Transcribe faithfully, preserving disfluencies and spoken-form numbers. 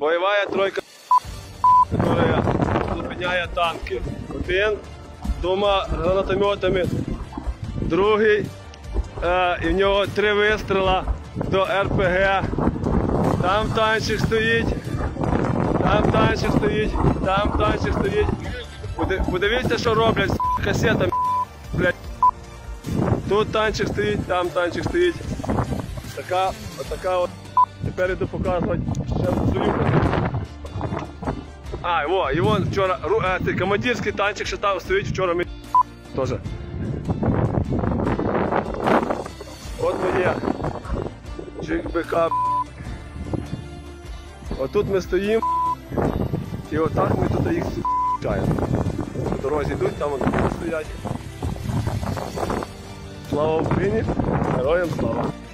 бойова тройка, яка зупиняє танки. Один двома гранатометами, другий, е, і в нього три вистріла до ер пе ге. Там танчик стоїть, там танчик стоїть, там танчик стоїть. Подивіться, що роблять з касетами, блядь. Тут танчик стоїть, там танчик стоїть. Така, отака от. Тепер йду показувати ще свою. А, його, його вчора, е, командирський танчик ще там стоїть, вчора ми теж. От моє. Чик-бека. Отут ми стоїмо. І отак ми тут їх чаємо. По дорозі йдуть, там вони стоять. Слава Україні! Героям слава!